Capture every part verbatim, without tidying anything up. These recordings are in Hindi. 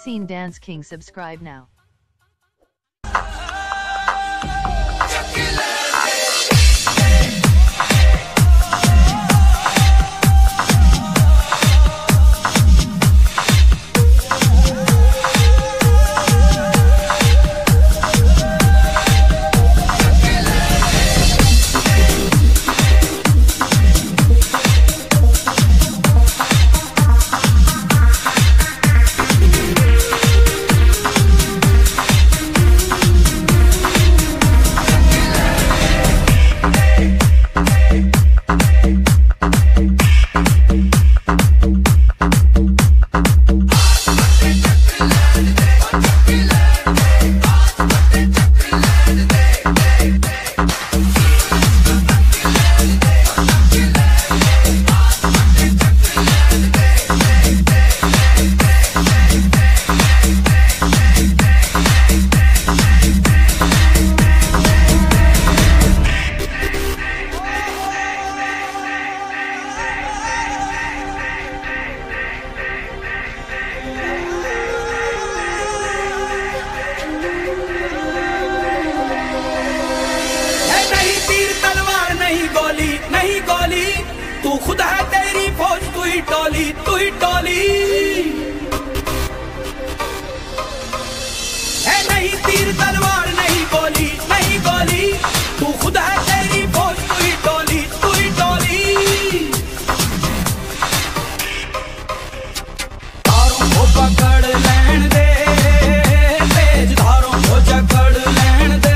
Yasin Dance King. Subscribe now. तू खुद है तेरी फौज, तू ही टोली, तू ही टोली है। नहीं तीर तलवार, नहीं गोली, नहीं गोली, तू खुद है तेरी फौज, तू ही टोली, तू ही टोली। तारों को पकड़ लेन दे, तेज धारों को जकड़ लेन दे,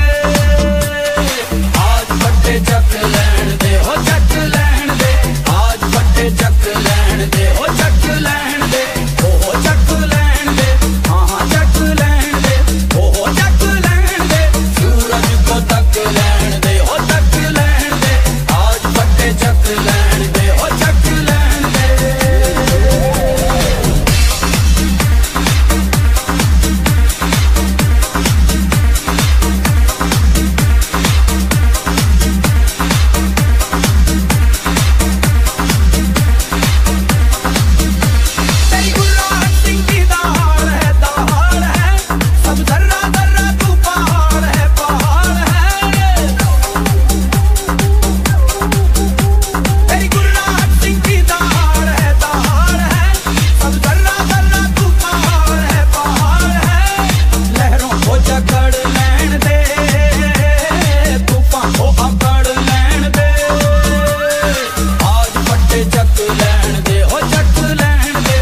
आज पट्टे चक लेन दे, हो चक लेन दे, आज पट्टे चक लेन दे, हो चक लेन दे, ओ हो चक लेन दे, हाँ हाँ चक लेन दे, ओ हो चक लेन दे, सूरज को तक लेन दे, हो तक लेन दे, आज पट्टे चक लेन दे, हो चक लेन दे।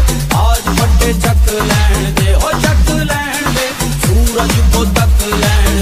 चक लेन दे, हो चक लेन दे, सूरज को तक लेन